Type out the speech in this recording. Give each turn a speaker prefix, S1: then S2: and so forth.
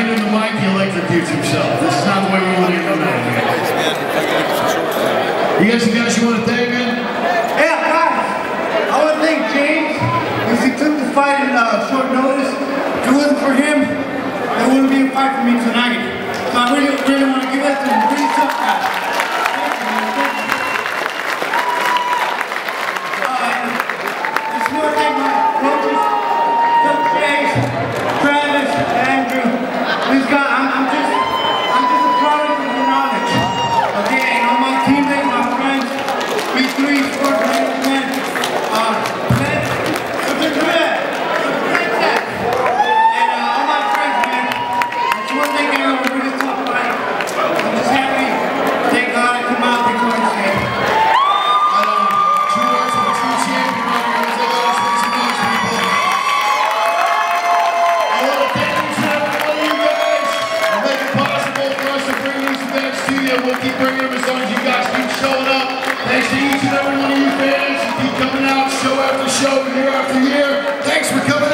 S1: hand him the mic, he electrocutes himself. This is not the way we want to do that. You got some guys you want to thank, man?
S2: Yeah, guys. I want to thank James because he took the fight in short notice. If it wasn't for him, there wouldn't be a fight for me tonight. So I really want to give it to him. Really tough guy. Just want to thank my coaches, Coach Chase, Travis, Andrew. These guys, I'm just a product of your knowledge. Okay, and all my teammates, my friends, Big 3, Sport, man, so they're good. And all my friends, man, I just want to thank everyone for this tough fight. I'm just happy. Thank God I come out victorious.
S1: Two words from a true champion right here. Let's make some noise, people. I want to thank each and every one of you guys for making it possible for us to bring these events to you. We'll keep bringing them as long as you guys keep showing up. Thanks to each and every one of you fans who keep coming out show after show, year after year. Thanks for coming